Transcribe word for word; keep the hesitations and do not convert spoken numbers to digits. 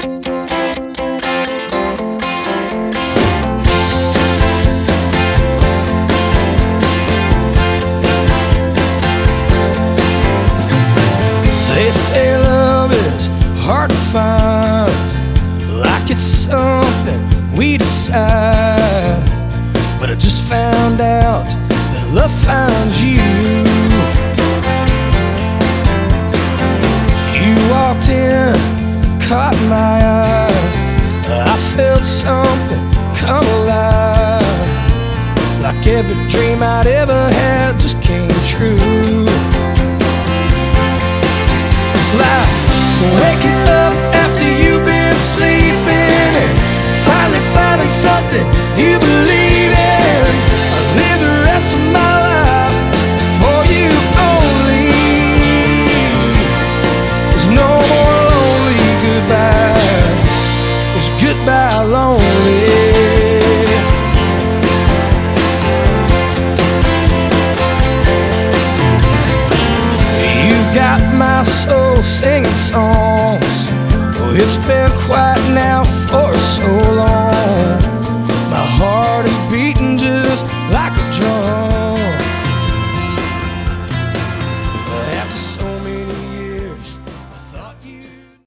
They say love is hard to find, like it's something we decide. But I just found out that love finds you. You walked in, caught my eye. I felt something come alive, like every dream I'd ever had just came true. It's like waking up after you've been sleeping and finally finding something you believe in. I live the rest of my life for you only. There's no more lonely goodbye. There's goodbye lonely. Got my soul singing songs. Oh, it's been quiet now for so long.